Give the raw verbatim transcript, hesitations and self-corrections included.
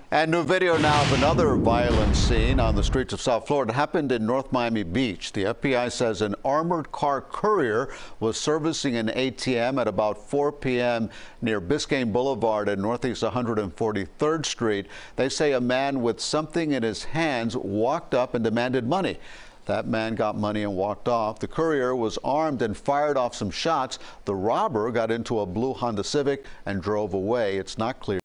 And new video now of another violent scene on the streets of South Florida. It happened in North Miami Beach. The F B I says an armored car courier was servicing an A T M at about four p m near Biscayne Boulevard and Northeast one hundred forty-third Street. They say a man with something in his hands walked up and demanded money. That man got money and walked off. The courier was armed and fired off some shots. The robber got into a blue Honda Civic and drove away. It's not clear